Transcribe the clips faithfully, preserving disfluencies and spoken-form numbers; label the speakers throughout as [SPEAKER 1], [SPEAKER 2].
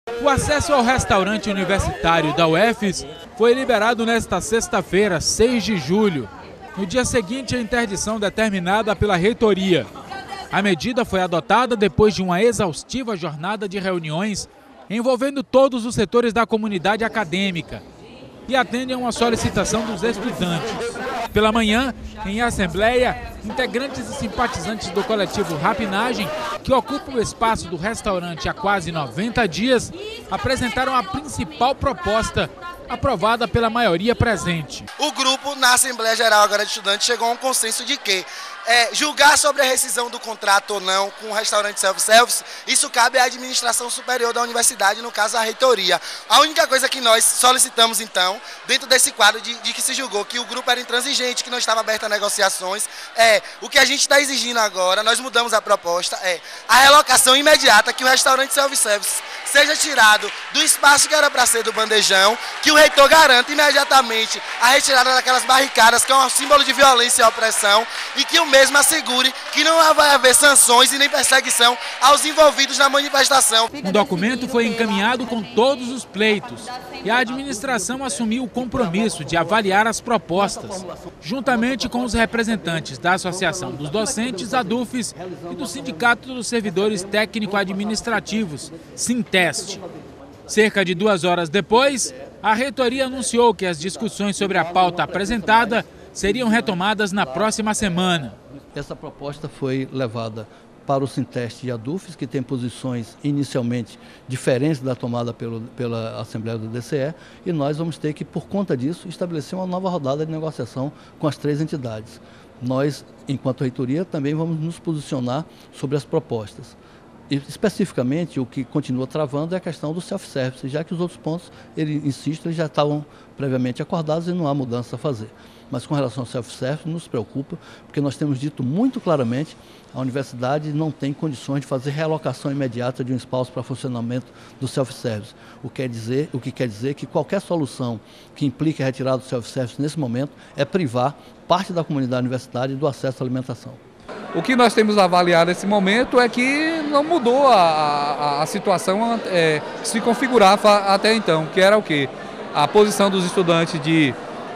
[SPEAKER 1] O acesso ao restaurante universitário da U F E S foi liberado nesta sexta-feira, seis de julho, no dia seguinte à interdição determinada pela reitoria. A medida foi adotada depois de uma exaustiva jornada de reuniões envolvendo todos os setores da comunidade acadêmica e atende a uma solicitação dos estudantes. Pela manhã, em assembleia, integrantes e simpatizantes do coletivo Rapinagem, que ocupa o espaço do restaurante há quase noventa dias, apresentaram a principal proposta aprovada pela maioria presente.
[SPEAKER 2] O grupo, na Assembleia Geral agora de Estudantes, chegou a um consenso de que é, julgar sobre a rescisão do contrato ou não com o restaurante self-service, isso cabe à administração superior da universidade, no caso a reitoria. A única coisa que nós solicitamos então, dentro desse quadro de, de que se julgou que o grupo era intransigente, que não estava aberto a negociações, é o que a gente está exigindo agora, nós mudamos a proposta, é a relocação imediata, que o restaurante self-service seja tirado do espaço que era para ser do bandejão, que o reitor garanta imediatamente a retirada daquelas barricadas que é um símbolo de violência e opressão e que o mesmo assegure que não vai haver sanções e nem perseguição aos envolvidos na manifestação.
[SPEAKER 1] Um documento foi encaminhado com todos os pleitos e a administração assumiu o compromisso de avaliar as propostas, juntamente com os representantes da Associação dos Docentes, a DUFES, e do Sindicato dos Servidores Técnico-Administrativos, Sinteste. Cerca de duas horas depois, a reitoria anunciou que as discussões sobre a pauta apresentada seriam retomadas na próxima semana.
[SPEAKER 3] Essa proposta foi levada para o Sinteste e a DUFES, que tem posições inicialmente diferentes da tomada pelo, pela Assembleia do D C E, e nós vamos ter que, por conta disso, estabelecer uma nova rodada de negociação com as três entidades. Nós, enquanto reitoria, também vamos nos posicionar sobre as propostas. E, especificamente, o que continua travando é a questão do self-service, já que os outros pontos, ele insiste, eles já estavam previamente acordados e não há mudança a fazer. Mas com relação ao self-service, nos preocupa, porque nós temos dito muito claramente, a universidade não tem condições de fazer realocação imediata de um espaço para funcionamento do self-service. O, quer dizer, o que quer dizer que qualquer solução que implique a retirada do self-service nesse momento é privar parte da comunidade universitária do acesso à alimentação.
[SPEAKER 4] O que nós temos avaliado nesse momento é que não mudou a, a, a situação é, se configurava até então, que era o quê? A posição dos estudantes de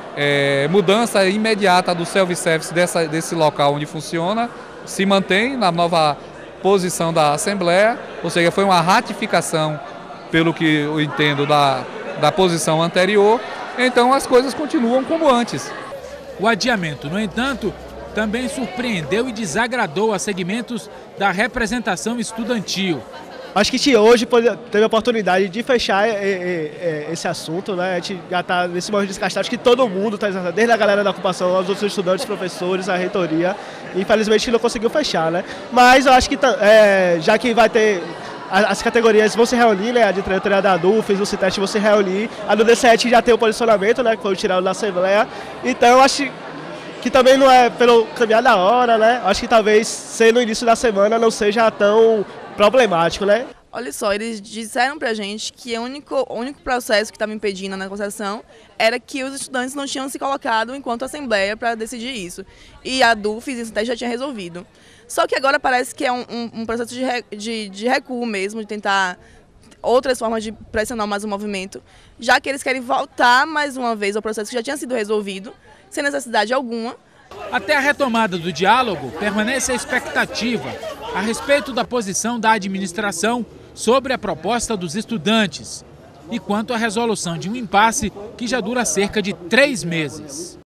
[SPEAKER 4] é, mudança imediata do self-service dessa, desse local onde funciona, se mantém na nova posição da Assembleia, ou seja, foi uma ratificação, pelo que eu entendo, da, da posição anterior, então as coisas continuam como antes.
[SPEAKER 1] O adiamento, no entanto, também surpreendeu e desagradou a segmentos da representação estudantil.
[SPEAKER 5] Acho que hoje teve a oportunidade de fechar esse assunto, né? A gente já está nesse momento desgastado, acho que todo mundo, desde a galera da ocupação, aos outros estudantes, professores, a reitoria, infelizmente não conseguiu fechar, né? Mas eu acho que é, já que vai ter, as categorias vão se reunir, né? A diretoria da DUFES, o Sinteste vão se reunir, a do D C E já tem o posicionamento, né? Que foi tirado da Assembleia, então eu acho que também não é pelo caminhar da hora, né? Acho que talvez ser no início da semana não seja tão problemático, né?
[SPEAKER 6] Olha só, eles disseram pra gente que o único, o único processo que estava impedindo a negociação era que os estudantes não tinham se colocado enquanto Assembleia para decidir isso. E a DUFES e o Sinteste já tinha resolvido. Só que agora parece que é um, um, um processo de, re, de, de recuo mesmo, de tentar outras formas de pressionar mais o movimento, já que eles querem voltar mais uma vez ao processo que já tinha sido resolvido, sem necessidade alguma.
[SPEAKER 1] Até a retomada do diálogo, permanece a expectativa a respeito da posição da administração sobre a proposta dos estudantes e quanto à resolução de um impasse que já dura cerca de três meses.